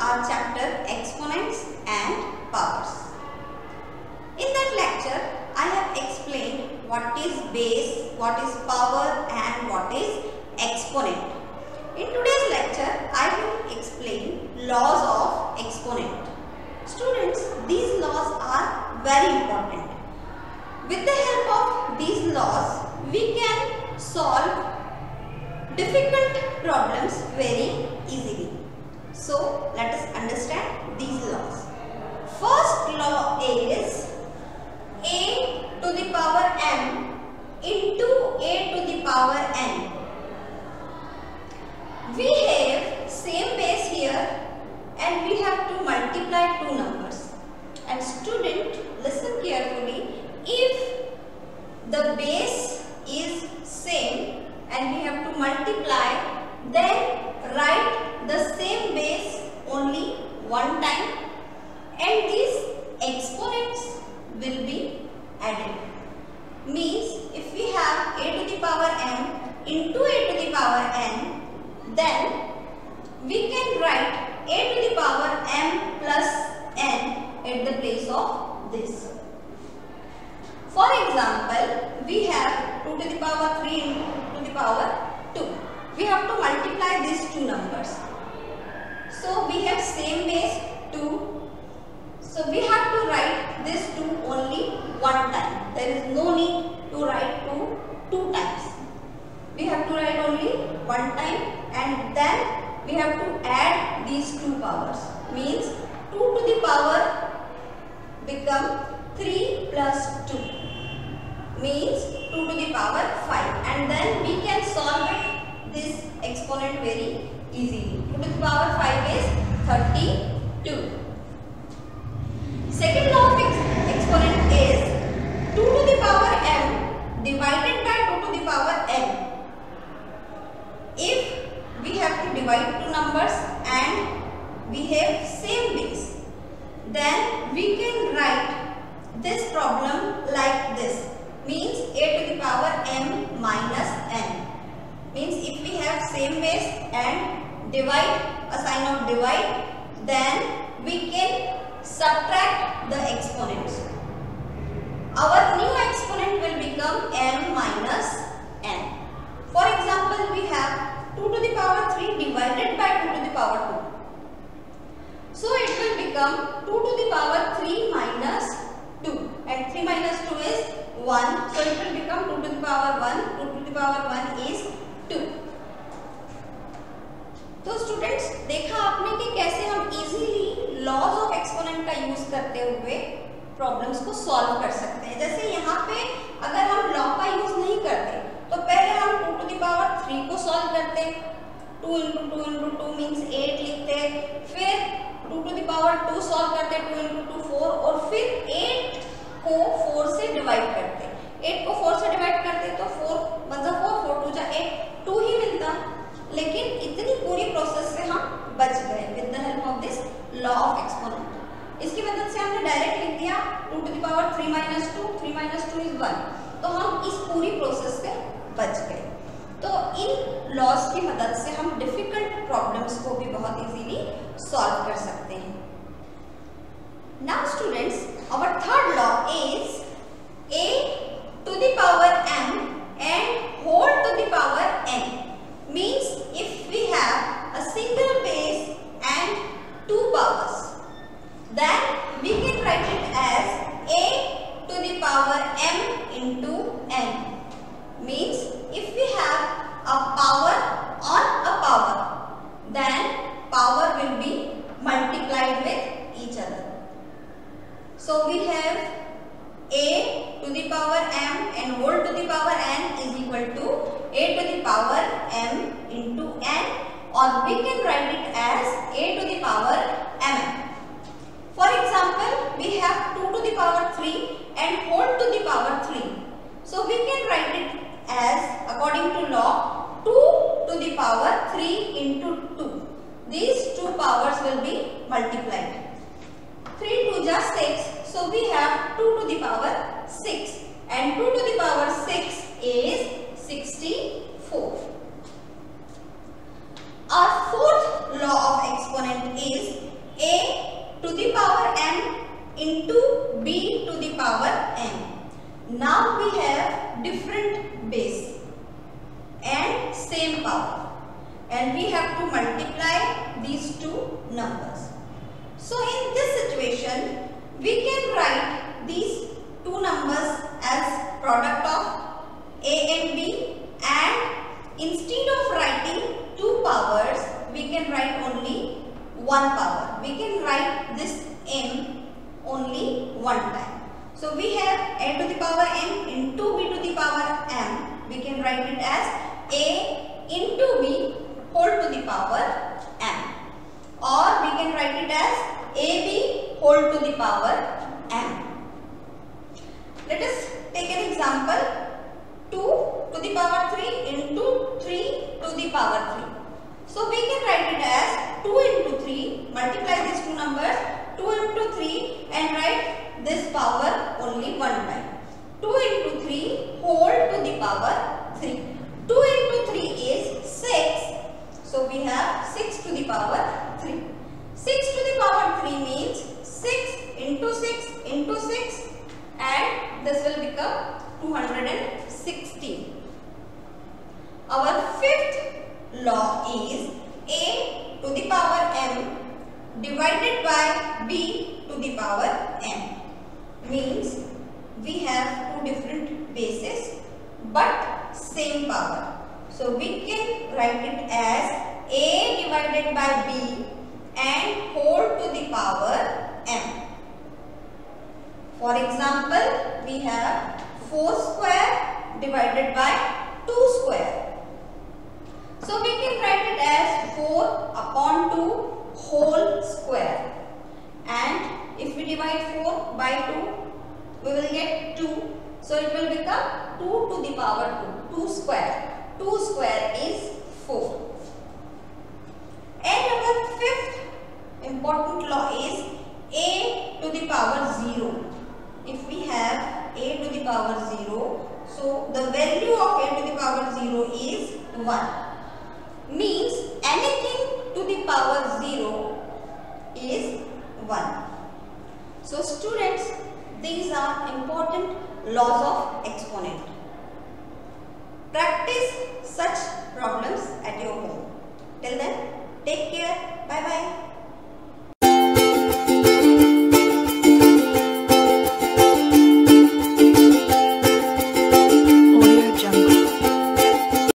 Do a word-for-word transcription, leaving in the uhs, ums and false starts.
our chapter Exponents and Powers. In that lecture, I have explained what is base, what is power and what is exponent. In today's lecture, I will explain laws of exponent. Students, these laws are very important. With the help of these laws, we can solve difficult problems very easily. So, let us understand these laws. First law is a to the power m into a to the power n. We have same base here and we have to multiply two numbers. And student, listen carefully. If the base is same and we have to multiply, then write the same base only one time and these exponents will be added. Means if we have a to the power m into a to the power n, then we can write a to the power m plus n at the place of this. For example, we have two to the power three into two to the power two. We have to multiply these two numbers. So we have same base two. So we have to write this two only one time. There is no need to write two two times. We have to write only one time and then we have to add these two powers. Means two to the power become three plus two. Means two to the power five, and then we can solve it this exponent very easily. two to the power five is thirty-two. Second law of ex exponent is two to the power m divided by two to the power n. If we have to divide two numbers and we have same base, then we can write this problem like this. Means a to the power m minus n. Means if we have same base and divide, a sign of divide, then we can subtract the exponents. Our new exponent will become m minus n. For example, we have two to the power three divided by two to the power two. So it will become two to the power three minus two, and three minus two is one. So it will become two to the power one. two to the power one is two. तो students, देखा आपने कि कैसे हम easily laws of exponent का use करते हुए problems को सॉल्व कर सकते हैं. जैसे यहाँ पे अगर हम लॉ का यूज नहीं करते तो पहले हम two to the power three को सॉल्व करते, two into two into two means eight लिखते, फिर two to the power two solve करते, टू इंटू टू फोर, और फिर एट को फोर से डिवाइड करते. एट को फोर से डिवाइड करते तो फोर मतलब फोर, फोर टू जा एट, टू ही मिलता. लेकिन इतनी पूरी प्रोसेस से हम बच गए with the help of this law of exponent. इसकी मदद से हमने डायरेक्ट लिख दिया two to the power three minus two, three minus two is one. तो हम इस पूरी प्रोसेस से बच गए. तो इन लॉज की मदद से हम डिफिकल्ट प्रॉब्लम्स को भी बहुत इजीली सॉल्व कर सकते हैं. Now students, our third law is a to the power m and whole to the power n. Means if we have a single base and two powers, then we can write it as a to the power m into n. Means if we have a power on a power, then power will be multiplied with each other. So we have a to the power m and whole to the power n is equal to a to the power m into n, or we can write it as a to the power m. For example, we have two to the power three and whole to the power three. So we can write it as, according to law, two to the power three into two. These two powers will be multiplied. three two ja six, so we have two to the power six, and two to the power six is sixty-four. Our fourth law of exponent is same power, and we have to multiply these two numbers. So in this situation, we can write these two numbers as product of A and B, and instead of writing two powers, we can write only one power. We can write this m only one time. So we have a to the power m into b to the power m. We can write it as a into b whole to the power m, or we can write it as ab whole to the power m. Let us take an example. two to the power three into three to the power three. So we can write it as two into three, multiply these two numbers, two into three, and write this power only one time. two into three whole to the power three. two into three is six. So we have six to the power three. six to the power three means six into six into six, and this will become two hundred sixteen. Our fifth law is a to the power m divided by b to the power m. Means we have two different bases but same power. So we can write it as a divided by b and whole to the power m. For example, we have four square divided by two square. So we can write it as four upon two whole square, and if we divide four by two, we will get two. So it will become two to the power two. two square. two square is four. And our fifth important law is a to the power zero. If we have a to the power zero, so the value of a to the power zero is one. Means anything to the power zero is one. So students, these are important laws of exponent. Practice